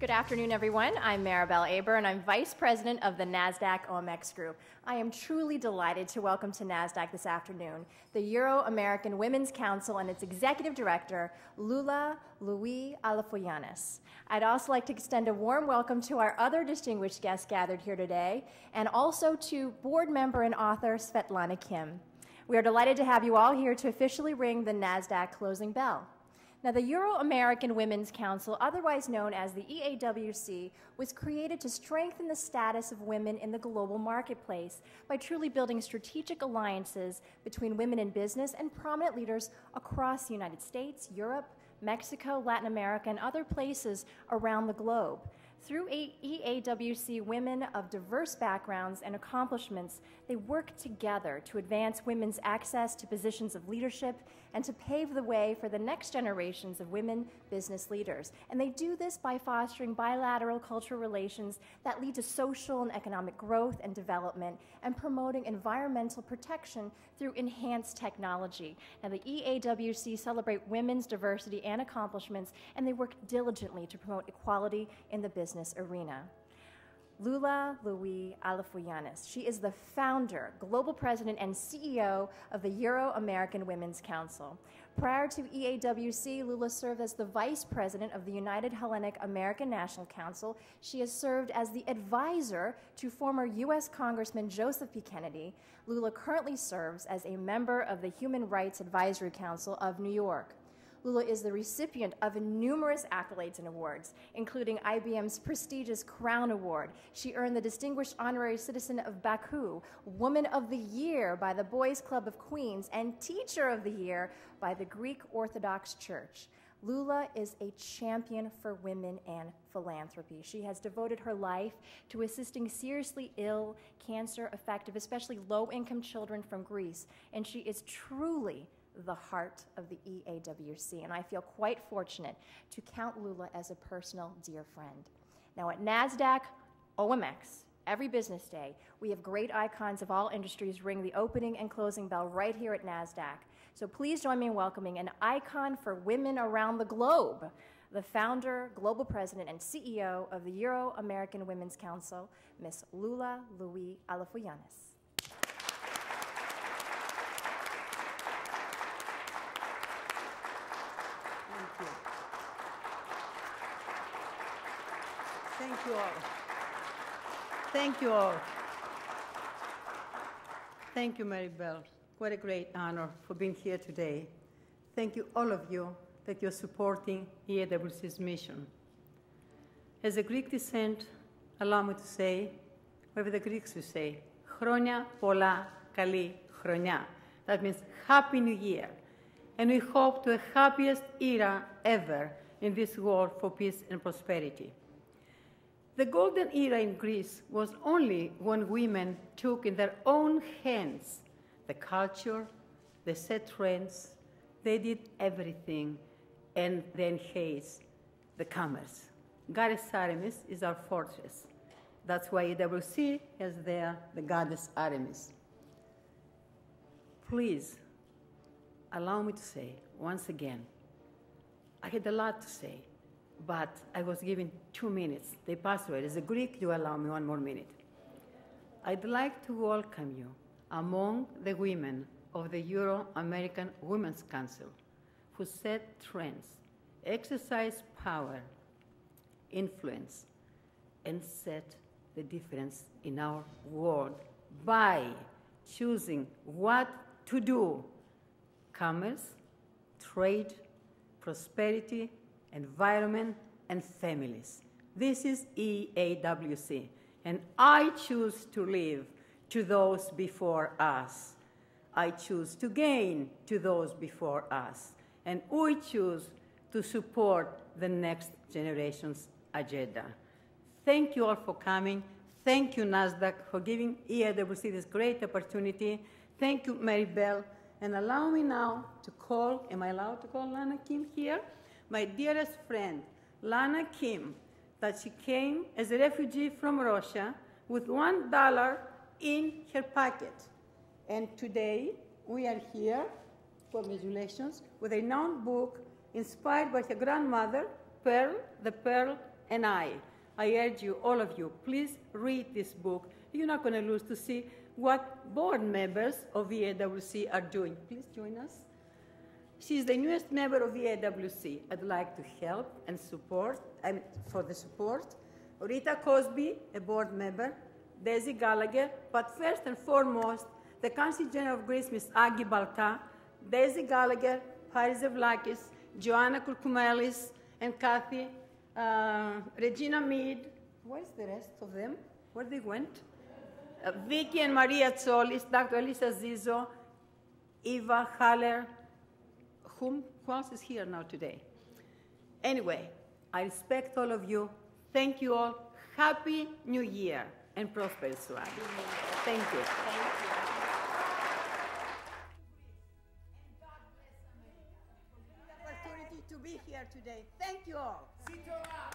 Good afternoon, everyone. I'm Maribel Aber, and I'm Vice President of the NASDAQ OMX Group. I am truly delighted to welcome to NASDAQ this afternoon the Euro-American Women's Council and its Executive Director, Lula Louis Alafoyanis. I'd also like to extend a warm welcome to our other distinguished guests gathered here today, and also to board member and author Svetlana Kim. We are delighted to have you all here to officially ring the NASDAQ closing bell. Now, the Euro-American Women's Council, otherwise known as the EAWC, was created to strengthen the status of women in the global marketplace by truly building strategic alliances between women in business and prominent leaders across the United States, Europe, Mexico, Latin America, and other places around the globe. Through EAWC, women of diverse backgrounds and accomplishments, they work together to advance women's access to positions of leadership and to pave the way for the next generations of women business leaders. And they do this by fostering bilateral cultural relations that lead to social and economic growth and development, and promoting environmental protection through enhanced technology. Now, the EAWC celebrate women's diversity and accomplishments, and they work diligently to promote equality in the business arena. Lula Louis Alafoyanis. She is the founder, global president, and CEO of the Euro-American Women's Council. Prior to EAWC, Lula served as the vice president of the United Hellenic American National Council. She has served as the advisor to former U.S. Congressman Joseph P. Kennedy. Lula currently serves as a member of the Human Rights Advisory Council of New York. Lula is the recipient of numerous accolades and awards, including IBM's prestigious Crown Award. She earned the Distinguished Honorary Citizen of Baku, Woman of the Year by the Boys Club of Queens, and Teacher of the Year by the Greek Orthodox Church. Lula is a champion for women and philanthropy. She has devoted her life to assisting seriously ill, cancer-affected, especially low-income children from Greece, and she is truly the heart of the EAWC, and I feel quite fortunate to count Lula as a personal dear friend. Now, at NASDAQ OMX, every business day, we have great icons of all industries ring the opening and closing bell right here at NASDAQ. So please join me in welcoming an icon for women around the globe, the founder, global president, and CEO of the Euro-American Women's Council, Ms. Lula Louis Alafoyanis. Thank you all. Thank you all. Thank you, Maribel. What a great honor for being here today. Thank you, all of you, that you're supporting EAWC's mission. As a Greek descent, allow me to say, whatever the Greeks would say, Chronia pola kali chronia. That means Happy New Year. And we hope to the happiest era ever in this world for peace and prosperity. The golden era in Greece was only when women took in their own hands the culture, they set trends, they did everything, and they enhanced the commerce. Goddess Artemis is our fortress. That's why EWC has there the goddess Artemis. Please, allow me to say, once again, I had a lot to say, but I was given 2 minutes. They passed away. As a Greek, you allow me 1 more minute. I'd like to welcome you among the women of the Euro-American Women's Council who set trends, exercise power, influence, and set the difference in our world by choosing what to do: commerce, trade, prosperity, environment, and families. This is EAWC, and I choose to live to those before us. I choose to gain to those before us, and we choose to support the next generation's agenda. Thank you all for coming. Thank you, NASDAQ, for giving EAWC this great opportunity. Thank you, Maribel. And allow me now to call, am I allowed to call Lana Kim here? My dearest friend, Lana Kim, that she came as a refugee from Russia with $1 in her pocket. And today, we are here, congratulations, with a renowned book inspired by her grandmother, Pearl, the Pearl And I urge you, all of you, please read this book. You're not going to lose to see what board members of EAWC are doing. Please join us. She's the newest member of EAWC. I'd like to help and support, and for the support, Rita Cosby, a board member, Daisy Gallagher, but first and foremost, the Council General of Greece, Ms. Aggie Balka, Daisy Gallagher, Paris Evlakis, Joanna Kourkoumelis, and Kathy, Regina Mead. Where's the rest of them? Where they went? Vicky and Maria Tsolis, Dr. Elisa Zizo, Eva Haller. Who else is here now today? Anyway, I respect all of you. Thank you all. Happy New Year and prosperous one. Thank you. Thank you. Opportunity to be here today. Thank you all.